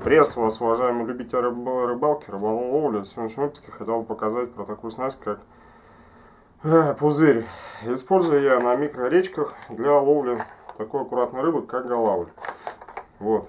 Приветствую вас, уважаемые любители рыбалки, рыболовли. В сегодняшнем выпуске хотел бы показать про такую снасть, как пузырь. Использую я на микроречках для ловли такой аккуратной рыбы, как голавль. Вот.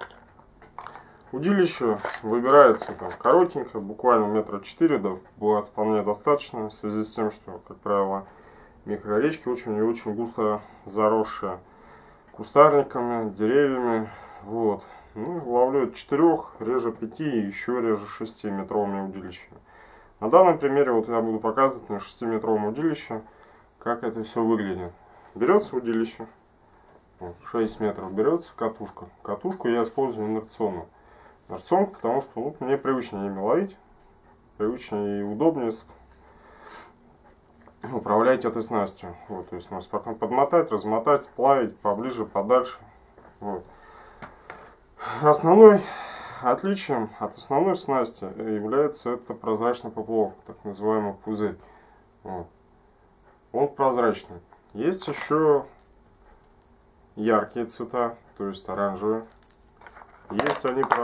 Удилище выбирается там коротенькое, буквально 4 метра, да, бывает вполне достаточно, в связи с тем, что, как правило, микроречки очень и очень густо заросшие кустарниками, деревьями. Вот. Ну, ловлю от 4, реже 5 и еще реже 6-метровыми удилищами. На данном примере вот я буду показывать на 6-метровом удилище, как это все выглядит. Берется удилище, вот, 6 метров, берется катушка. Катушку я использую инерционную. Инерционку, потому что мне привычнее ими ловить, привычнее и удобнее управлять этой снастью. Вот, то есть можно потом подмотать, размотать, сплавить поближе, подальше. Вот. Основной отличием от основной снасти является это прозрачный поплавок, так называемый пузырь. Вот. Он прозрачный. Есть еще яркие цвета, то есть оранжевые. Есть они по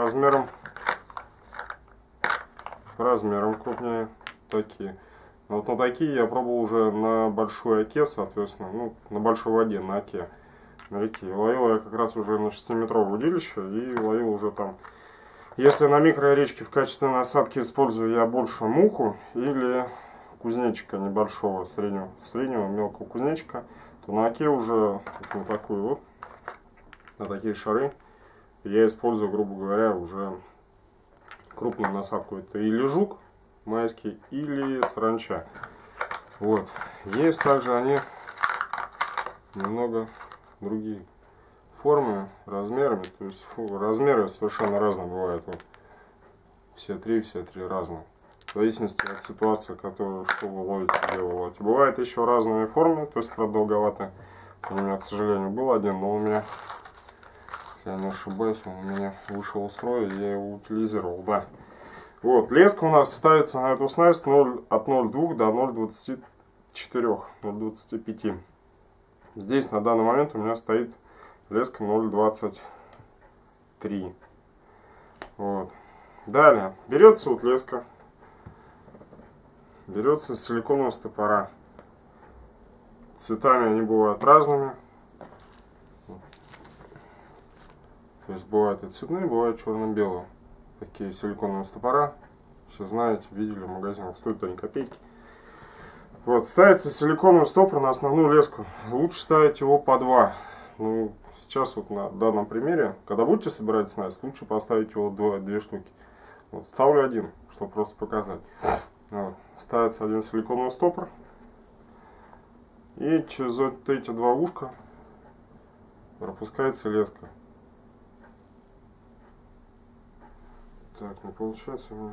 размерам крупнее, такие. Но вот на такие я пробовал уже на большой оке, соответственно, на большой воде, на оке, на реке. Ловил я как раз уже на 6-метровое удилище и ловил уже там. Если на микроречке в качестве насадки использую я больше муху или кузнечика небольшого, среднего мелкого кузнечика, то на оке уже вот на такую вот, на такие шары я использую, грубо говоря, уже крупную насадку. Это или жук майский, или саранча. Вот. Есть также они немного другие формы, размерами. То есть размеры совершенно разные бывают. Вот. Все три разные. В зависимости от ситуации, что вы ловите, где вы ловите. Бывает еще разные формы, то есть продолговатые. У меня, к сожалению, был один, но у меня, если я не ошибаюсь, он у меня вышел из строя, и я его утилизировал, да. Вот, леска у нас ставится на эту снасть от 0,2 до 0,24, 0,25. Здесь на данный момент у меня стоит леска 0,23. Вот. Далее, берется вот леска, берется из силиконового стопора. Цветами они бывают разными. То есть бывают и цветные, бывают черно-белые. Такие силиконовые стопора. Все знаете, видели в магазинах, стоят они копейки. Вот, ставится силиконовый стопор на основную леску. Лучше ставить его по 2. Ну, сейчас вот на данном примере, когда будете собирать снасть, лучше поставить его 2 штуки. Вот, ставлю один, чтобы просто показать. Вот, ставится один силиконовый стопор. И через вот эти 2 ушка пропускается леска. Так, не получается у меня.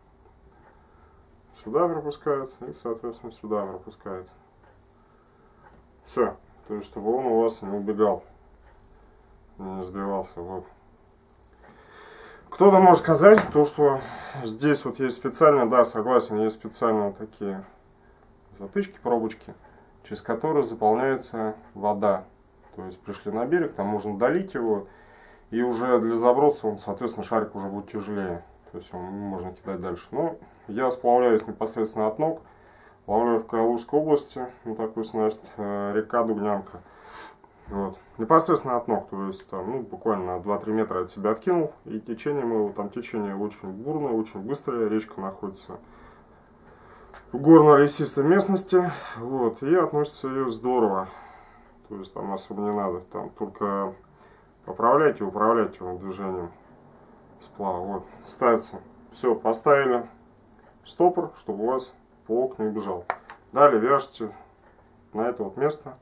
Сюда пропускается и, соответственно, сюда пропускается. Все. То есть, чтобы он у вас не убегал, не сбивался. Вот. Кто-то может сказать, что здесь вот есть специально, да, согласен, есть специально вот такие затычки, пробочки, через которые заполняется вода. То есть, пришли на берег, там можно долить его. И уже для заброса он, соответственно, шарик уже будет тяжелее. То есть его можно кидать дальше. Но я сплавляюсь непосредственно от ног. Ловлю в Калужской области. Вот такую снасть. Река Дугнянка. Вот. Непосредственно от ног. То есть там, буквально на 2-3 метра от себя откинул. И течение моего, там течение очень бурное, очень быстрое. Речка находится в горно-лесистой местности. Вот. И относится ее здорово. То есть там особо не надо. Там только поправлять и управлять его движением сплава. Вот, ставится. Все, поставили стопор, чтобы у вас плавок не убежал. Далее вяжете на это вот место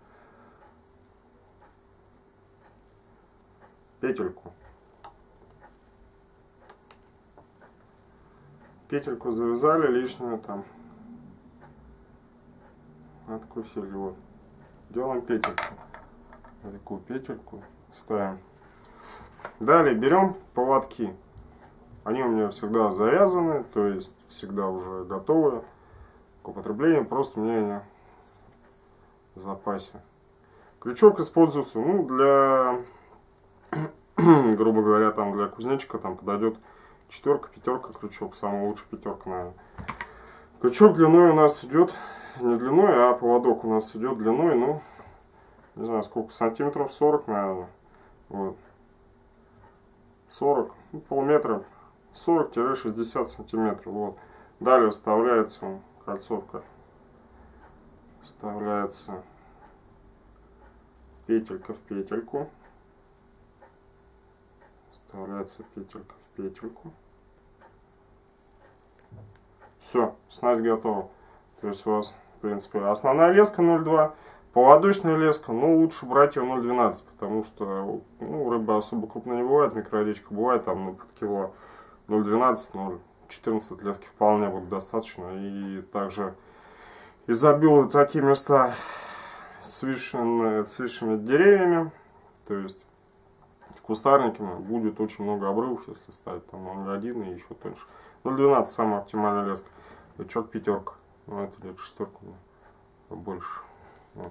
петельку. Петельку завязали, лишнюю там откусили. Вот. Делаем петельку. Такую петельку ставим. Далее берем поводки. Они у меня всегда завязаны, то есть всегда уже готовы к употреблению. Просто мне они в запасе. Крючок используется для грубо говоря, там для кузнечика там подойдет 4, 5 крючок, самый лучший 5, наверное. Крючок длиной у нас идет, не длиной, а поводок у нас идет длиной, ну, не знаю сколько, сантиметров 40, наверное. Вот. 40, ну, полметра, 40-60 сантиметров. Вот. Далее вставляется кольцовка, вставляется петелька в петельку, вставляется петелька в петельку. Все, снасть готова. То есть у вас, в принципе, основная леска 0,2, поводочная леска, но лучше брать ее 0,12, потому что, ну, рыба особо крупная не бывает, микроречка бывает, там, ну, под кило 0,12, 0,14 лески вполне будет достаточно. И также изобилуют такие места с высшими деревьями, то есть кустарниками, будет очень много обрывов, если ставить там 0,1 и еще тоньше. 0,12 самая оптимальная леска. Лючок 5, ну это лет 6, больше. Вот.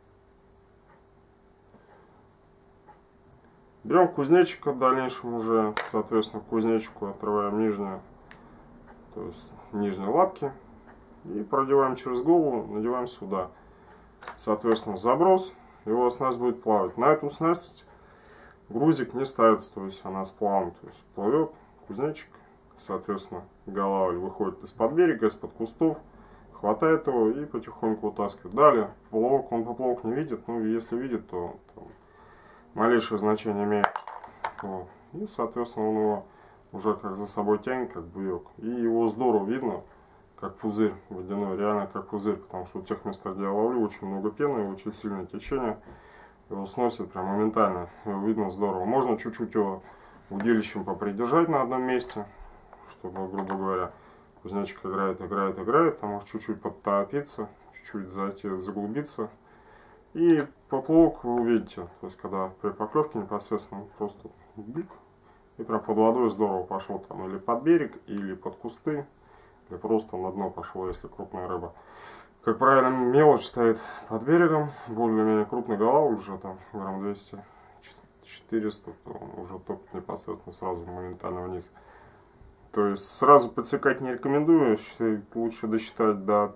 Берем кузнечика, в дальнейшем уже, соответственно, кузнечику отрываем нижнюю, то есть нижние лапки, и продеваем через голову, надеваем сюда. Соответственно, заброс, его снасть будет плавать. На эту снасть грузик не ставится, то есть она с плавом, то есть плывет кузнечик, соответственно, голова выходит из-под берега, из-под кустов, хватает его и потихоньку вытаскивает. Далее, поплавок, он поплавок не видит, ну, если видит, то там малейшее значение имеет. Вот. И, соответственно, он его уже как за собой тянет, как буек. И его здорово видно, как пузырь водяной, реально как пузырь, потому что в тех местах, где я ловлю, очень много пены, очень сильное течение. Его сносит прям моментально, его видно здорово. Можно чуть-чуть его удилищем попридержать на одном месте, чтобы, грубо говоря, кузнечик играет, там может чуть-чуть подтопиться, чуть-чуть заглубиться. И поплавок вы увидите, то есть когда при поклевке непосредственно просто бик, и прям под водой здорово пошел там или под берег, или под кусты, или просто на дно пошел, если крупная рыба. Как правило, мелочь стоит под берегом, более-менее крупный голова уже там грамм 200, 400, он уже топит непосредственно сразу моментально вниз. То есть сразу подсекать не рекомендую, лучше досчитать до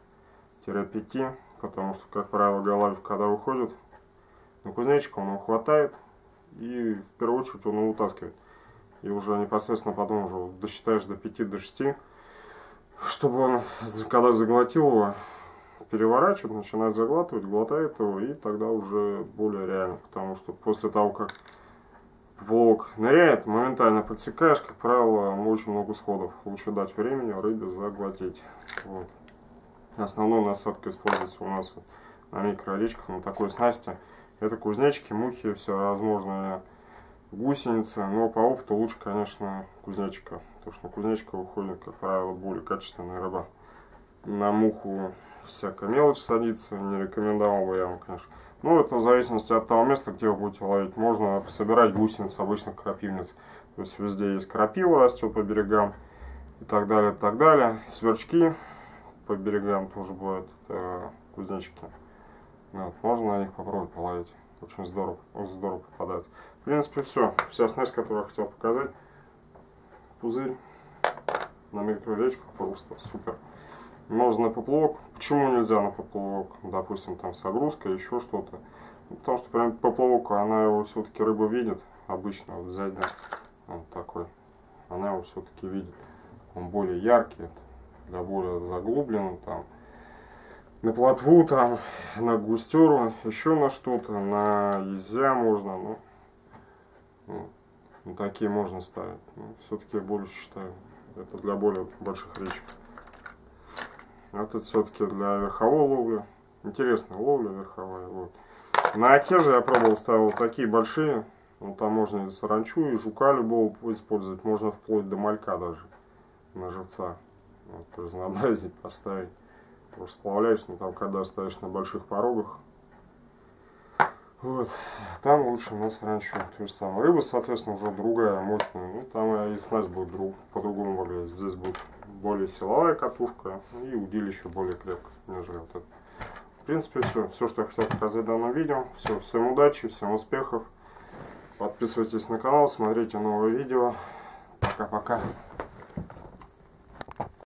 3-5, потому что, как правило, головик, когда выходит на кузнечика, он его хватает и в первую очередь он его утаскивает. И уже непосредственно потом уже досчитаешь до 5-6, чтобы он, когда заглотил его, переворачивает, начинает заглатывать, глотает его, и тогда уже более реально, потому что после того, как поплавок ныряет, моментально подсекаешь, как правило, очень много сходов. Лучше дать времени рыбе заглотить. Вот. Основной насадка используется у нас вот на микроречках, на такой снасти. Это кузнечики, мухи, всевозможные гусеницы, но по опыту лучше, конечно, кузнечика, потому что на кузнечика выходит, как правило, более качественная рыба. На муху всякая мелочь садится, не рекомендовал бы я вам, конечно. Ну, это в зависимости от того места, где вы будете ловить. Можно собирать гусениц, обычных крапивниц. То есть везде есть крапива, растет по берегам и так далее, и так далее. Сверчки по берегам тоже бывают, кузнечики. Вот, можно на них попробовать половить. Очень здорово попадается. В принципе, все. Вся снасть, которую я хотел показать. Пузырь на микроречку просто супер. Можно на поплавок. Почему нельзя на поплавок? Допустим, там с огрузкой, еще что-то. Ну, потому что прям поплавок, она его все-таки рыба видит. Обычно вот взять, да, вот такой. Она его все-таки видит. Он более яркий, для более заглубленного там. На плотву, там, на густеру, еще на что-то, на езя можно, ну, такие можно ставить. Но все-таки я больше считаю, это для более больших речек. А это все-таки для верховой ловли. Интересная ловля верховая. Вот. На оке же я пробовал, ставил такие большие. Ну, там можно и саранчу, и жука любого использовать. Можно вплоть до малька даже, на живца. Вот, разнообразие поставить. Тоже сплавляешь, но там, когда ставишь на больших порогах, вот, там лучше на саранчу. То есть там рыба, соответственно, уже другая, мощная. Ну, там и снасть будет по-другому выглядеть. Здесь будет более силовая катушка и удилище более крепкое, нежели вот это. В принципе, все. Все, что я хотел показать в данном видео. Все, всем удачи, всем успехов. Подписывайтесь на канал, смотрите новые видео. Пока-пока.